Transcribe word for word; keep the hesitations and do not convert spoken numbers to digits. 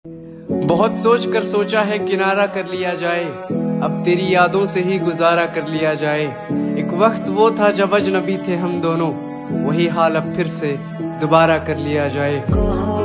बहुत सोच कर सोचा है किनारा कर लिया जाए, अब तेरी यादों से ही गुजारा कर लिया जाए। एक वक्त वो था जब अजनबी थे हम दोनों, वही हाल अब फिर से दोबारा कर लिया जाए।